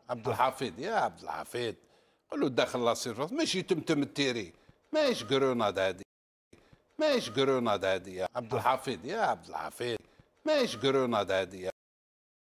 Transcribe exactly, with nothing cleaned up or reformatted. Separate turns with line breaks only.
عبد الحفيظ يا عبد الحفيظ، قول له داخل لاصير ماشي تمتم التيري، ماهيش كروناد هذه، ماهيش كروناد هذه يا عبد الحفيظ يا عبد الحفيظ، ماهيش كروناد هذه.